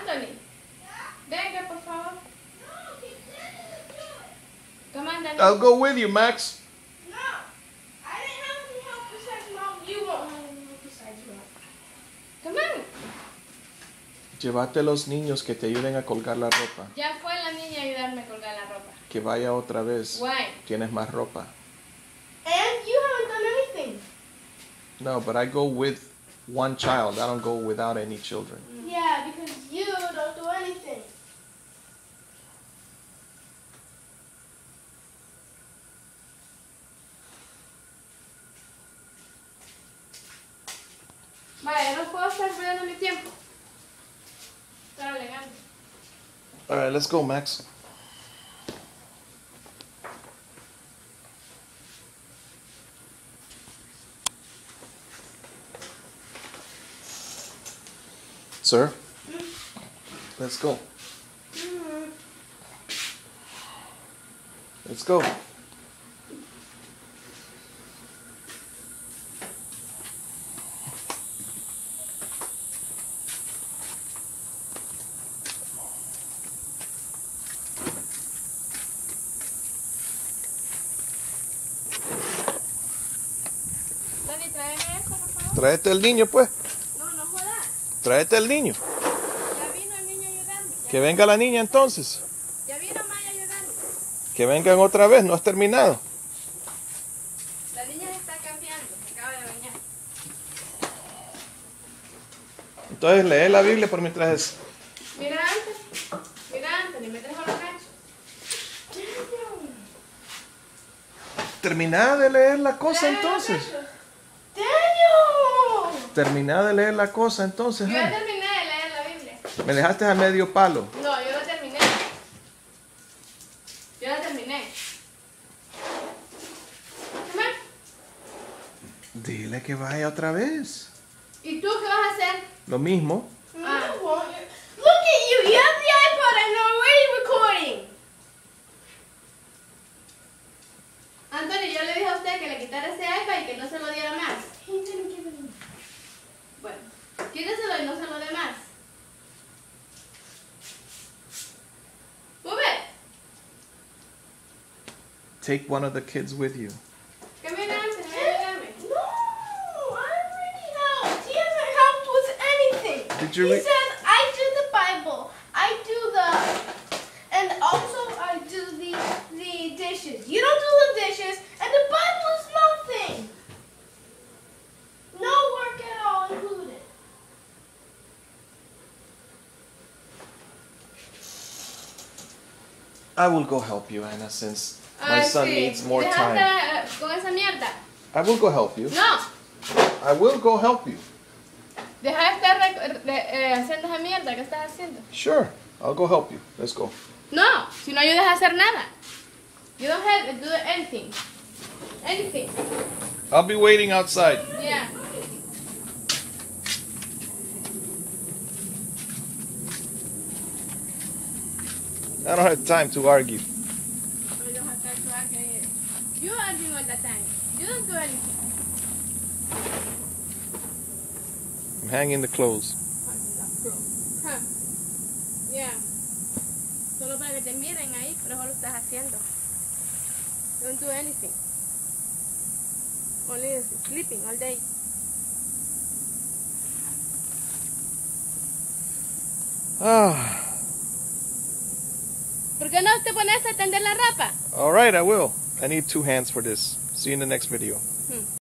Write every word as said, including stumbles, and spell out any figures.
Anthony. Venga, por favor. Come on, Danny. I'll go with you, Max. No. I didn't have any help besides mom. You won't have any help besides mom. Come on. Llévate a los niños que te ayuden a colgar la ropa. Ya fue la niña a ayudarme a colgar la ropa. Que vaya otra vez. Why? Tienes más ropa. And you haven't done anything. No, but I go with one child. I don't go without any children. Yeah, because you don't do anything. Vaya, no puedo estar perdiendo mi tiempo. Estar alegando. All right, let's go, Max. Sir, let's go. Let's go. Dani, tráeme esto, por favor. Tráete el niño, pues. No, no jodas. Tráete el niño. Ya vino el niño ayudando. Ya, Que venga la niña entonces. ya vino Maya ayudando. Que vengan otra vez, no has terminado. La niña se está cambiando. Se acaba de bañar. Entonces lee la Biblia por mientras es. Mira antes. Mira Anthony, me trajo los cachos. Termina de leer la cosa entonces. ¡Daniel! Termina de leer la cosa entonces. Yo ya ¿eh? terminé de leer la Biblia. Me dejaste a medio palo. No, yo la terminé. Yo la terminé. ¿Qué más? Dile que vaya otra vez. ¿Y tú qué vas a hacer? Lo mismo. Ah. Look at you. You have the iPod and already recording. Anthony, yo le dije a usted que le quitara ese iPad y que no se lo diera más. Bueno, quíteselo y no se lo dé más. Move it. Take one of the kids with you. Que me Anthony, ayúdame. No, I already helped. He hasn't helped with anything. Did you He read? says, I do the Bible. I do the, and also I do the the dishes. You don't do the dishes, and the Bible is nothing. No work at all included. I will go help you, Anna, since my Ay, son sí. needs more Deja time. estar, eh, con esa mierda. I will go help you. No. I will go help you. Deja de estar re- re- eh, haciendo esa mierda que estás haciendo. Sure, I'll go help you. Let's go. No, si no ayudas a hacer nada. You don't have to do anything. Anything. I'll be waiting outside. Yeah. I don't have time to argue. You don't have time to argue. You argue all the time. You don't do anything. I'm hanging the clothes. Huh. Yeah. Solo para que te miren ahí, pero eso lo estás haciendo. Don't do anything. Only sleeping all day. Ah. ¿Por qué no te pones a tender la ropa? All right, I will. I need two hands for this. See you in the next video. Hmm.